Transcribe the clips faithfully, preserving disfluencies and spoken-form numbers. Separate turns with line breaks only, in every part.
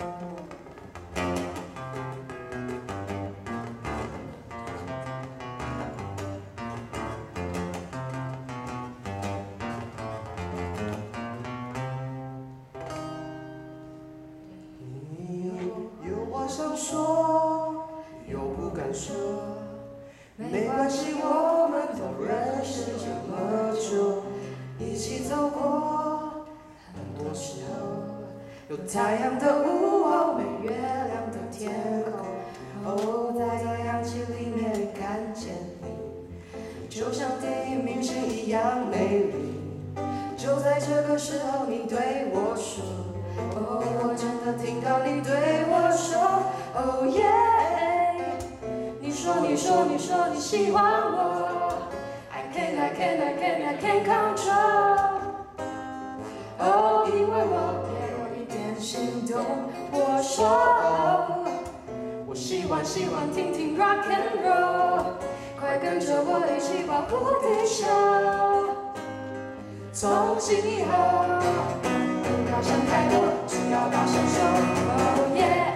想说又不敢说，没关系，我们都认识这么久，一起走过很多时候，有太阳的午后，没月亮的天空。哦，在氧气里面看见你，就像电影明星一样美丽。就在这个时候，你对我说。哦，我真的听到你对我说，哦耶！你说，你说，你说你喜欢我 ，I can, I can, I can, I can control。哦，因为我也有一点心动。我说，哦，我喜欢喜欢听听 rock and roll， 快跟着我一起保护地球。从今以后。不要想太多，只要大声说 Oh yeah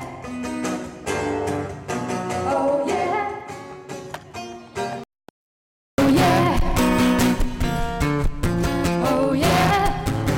Oh yeah Oh yeah Oh yeah。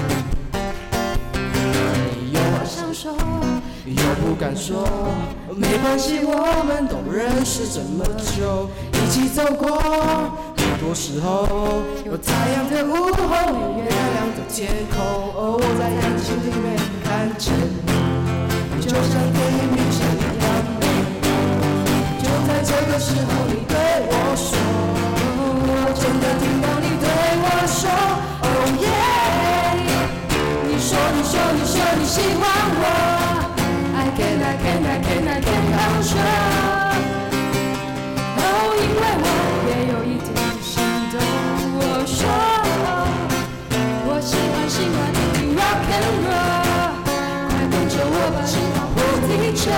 有话想说又不敢说，没关系，我们都认识这么久，一起走过很多时候，有太阳的午后，没月亮的天空。哦，我在眼睛里面看见你，就像电影明星一样美。就在这个时候，你对我说，我真的听到你对我说 ，Oh yeah。你说，你说，你说你喜欢我。I can, I can, I can, I can control。哦，因为我也有一点心动。我说，我喜欢喜欢听 rock and roll， 快跟着我吧，去保护地球。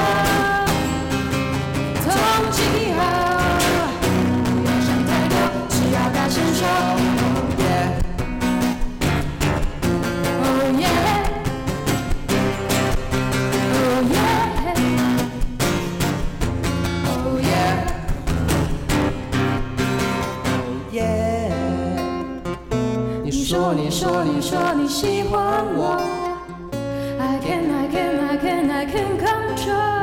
从今以后，不要想太多，只要大声说 ，Oh yeah。你说，你说，你说你喜欢我 ，I can, I can, I can, I can control。